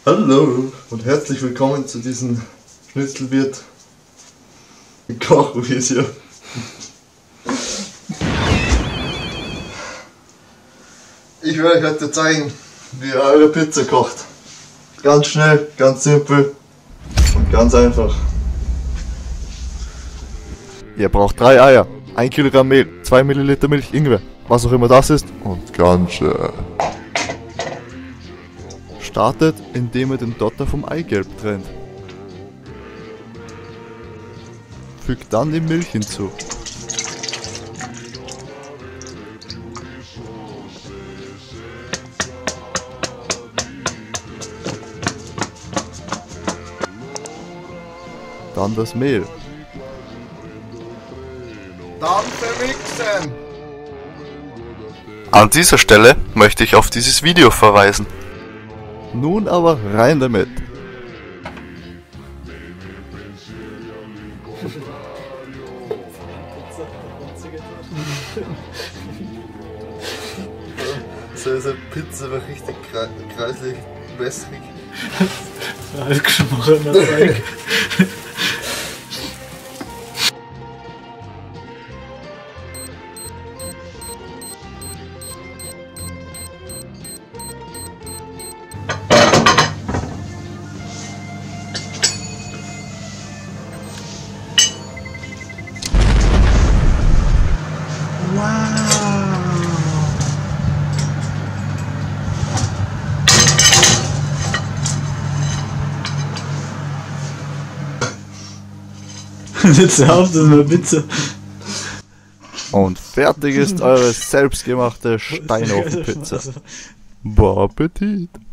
Hallo und herzlich willkommen zu diesem Schnitzelwirt Kochvideo. Ich werde euch heute zeigen, wie ihr eure Pizza kocht. Ganz schnell, ganz simpel und ganz einfach. Ihr braucht 3 Eier, 1 Kilogramm Mehl, 2 Milliliter Milch, Ingwer, was auch immer das ist und ganz schnell. Startet, indem ihr den Dotter vom Eigelb trennt. Fügt dann die Milch hinzu. Dann das Mehl. Dann vermixen! An dieser Stelle möchte ich auf dieses Video verweisen. Nun aber rein damit! So ist eine Pizza war richtig kreislich, wässrig. Altgeschmorrener Teig. Jetzt hör auf, das ist eine Pizza. Und fertig ist eure selbstgemachte Steinofenpizza. Bon Appetit!